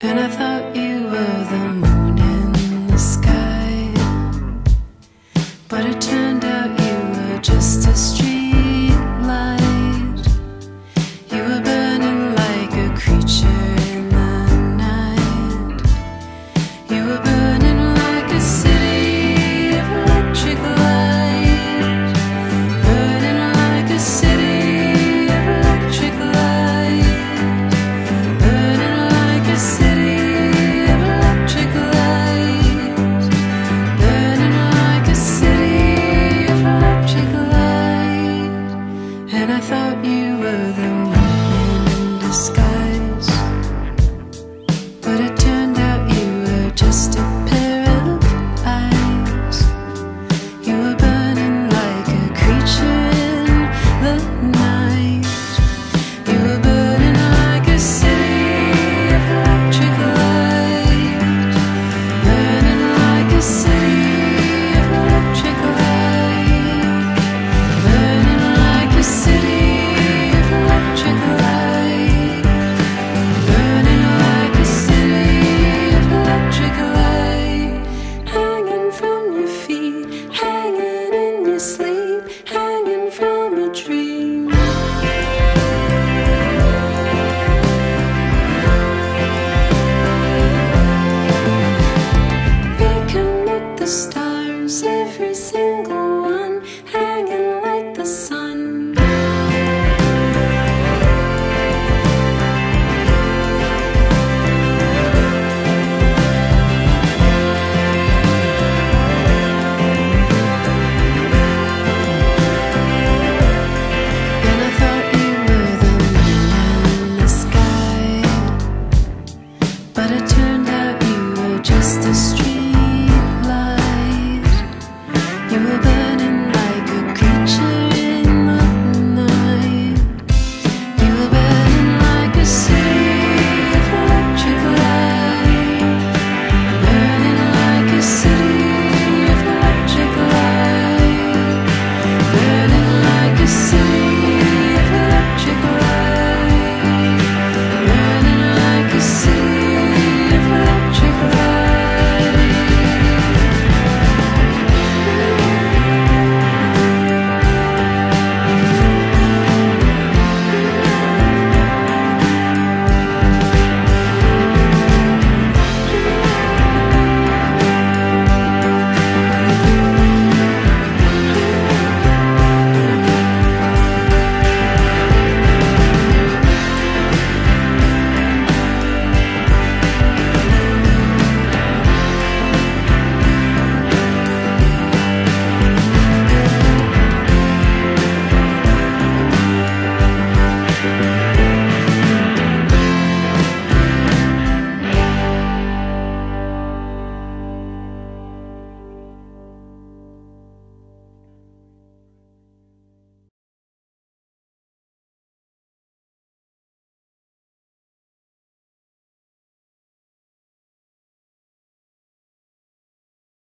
And I thought you were the moon in the sky, but it turned out you were just a street light. You were burning like a creature in the night. You were burning like a city of electric light, burning like a city of electric light, burning like a city. And I thought you were the moon in disguise, but it turned out you were just a pair